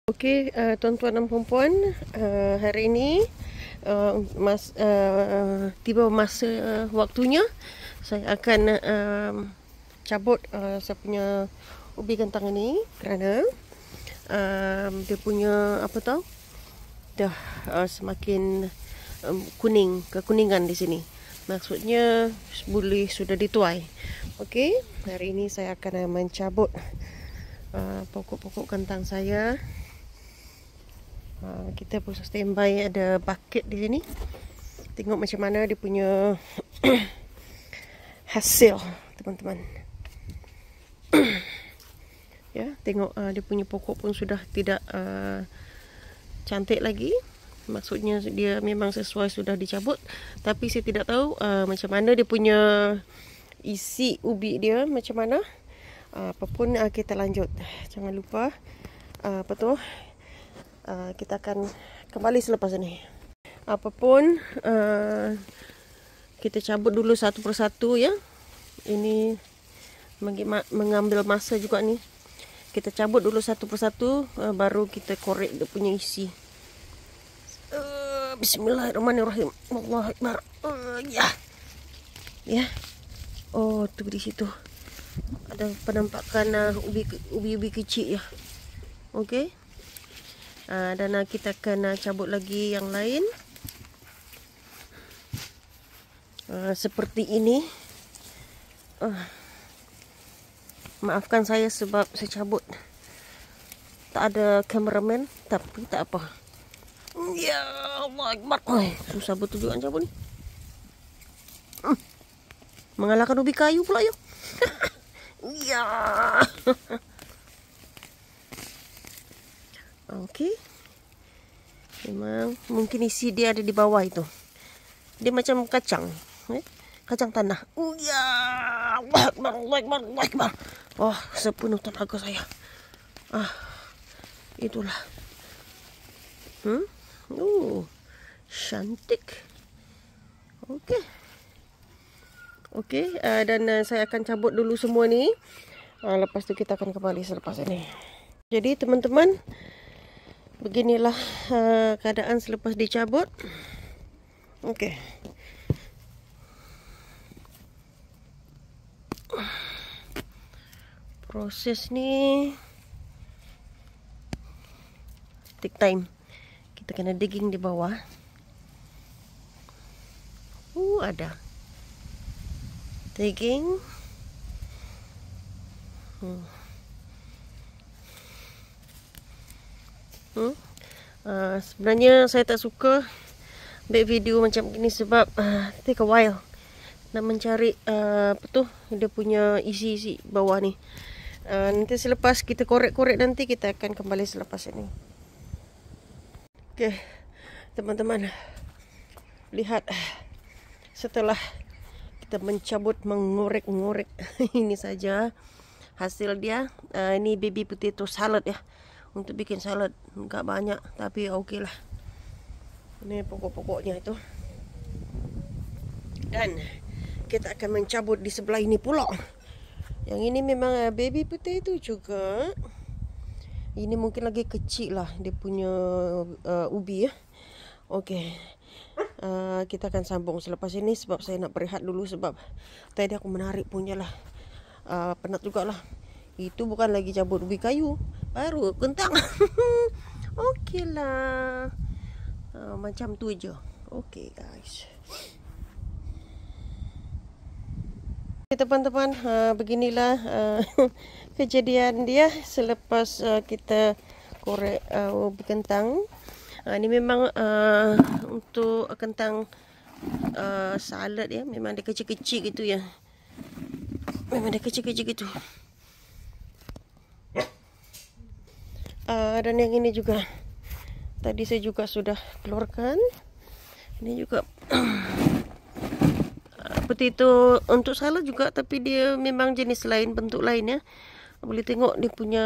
Okey, tuan-tuan dan puan-puan, hari ini tiba masa waktunya saya akan cabut saya punya ubi kentang ini kerana dia punya dah semakin kekuningan di sini. Maksudnya sudah dituai. Okey, hari ini saya akan mencabut pokok-pokok kentang saya. Kita pun standby, ada bucket di sini. Tengok macam mana dia punya hasil, teman-teman. Ya, tengok dia punya pokok pun sudah tidak cantik lagi. Maksudnya dia memang sesuai sudah dicabut, tapi saya tidak tahu macam mana dia punya isi ubi dia macam mana. Apapun kita lanjut. Jangan lupa kita akan kembali selepas ini. Apapun kita cabut dulu satu persatu ya. Ini mengambil masa juga ni. Kita cabut dulu satu persatu, baru kita korek dia punya isi. Bismillahirrahmanirrahim. Allahu Akbar. Ya. Oh, tu di situ. Ada penampakan ubi-ubi kecil ya. Okey. Dan kita akan cabut lagi yang lain. Seperti ini. Maafkan saya sebab saya cabut tak ada kameraman, tapi tak apa. Ya Allah Akbar. Susah betul juga cabut ni. Mengalahkan ubi kayu pula yo. Ya. Okey. Memang mungkin isi dia ada di bawah itu. Dia macam kacang, kacang tanah. Ya, Allah Akbar, Allah Akbar, Allah Akbar. Oh, sepenuh tenaga saya. Itulah. Cantik. Okey, dan saya akan cabut dulu semua ni. Lepas tu kita akan kembali selepas ini. Jadi teman-teman, beginilah keadaan selepas dicabut. Okey. Proses ni take time. Kita kena digging di bawah. Ada. Digging. Sebenarnya saya tak suka buat video macam ini sebab take a while nak mencari dia punya isi bawah ni. Nanti selepas kita korek-korek nanti kita akan kembali selepas ini. Okey, teman-teman, lihat setelah kita mencabut, mengorek-ngorek ini saja hasil dia. Ini baby potato salad ya. Untuk bikin salad, enggak banyak tapi okey lah. Ini pokok-pokoknya itu. Dan kita akan mencabut di sebelah ini pula. Yang ini memang baby potato juga. Ini mungkin lagi kecil lah dia punya ubi ya. Okey. Kita akan sambung selepas ini sebab saya nak berehat dulu sebab tadi aku menarik punya lah. Penat jugalah. Itu bukan lagi cabut ubi kayu, baru kentang. Okey lah. Macam tu je. Okey guys. Teman-teman, beginilah kejadian dia selepas kita korek ubi kentang. Ini memang untuk kentang salad ya. Memang dia kecil-kecil gitu ya. Memang dia kecil-kecil gitu. Dan yang ini juga tadi saya juga sudah keluarkan. Ini juga potato untuk salad juga, tapi dia memang jenis lain, bentuk lain ya. Boleh tengok dia punya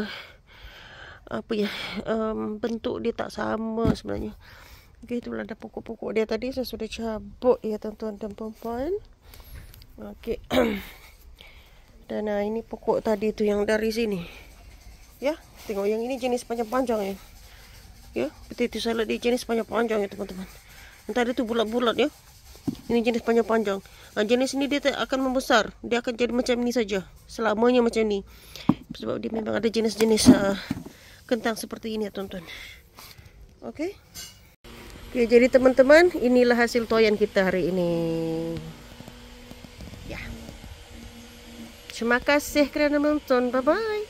bentuk dia tak sama sebenarnya. Okey, itulah ada pokok-pokok dia tadi saya sudah cabut ya tuan-tuan dan puan-puan. Okey. Dan ini pokok tadi tu yang dari sini. Ya, tengok yang ini jenis panjang-panjang ya. Ya, potato salad dia jenis panjang-panjang ya teman-teman. Entar itu bulat-bulat ya. Ini jenis panjang-panjang. Nah, jenis ini dia tak akan membesar. Dia akan jadi macam ini saja. Selamanya macam ini. Sebab dia memang ada jenis-jenis kentang seperti ini ya teman-teman. Oke. Oke, jadi teman-teman, inilah hasil toyan kita hari ini. Ya. Terima kasih kerana menonton. Bye-bye.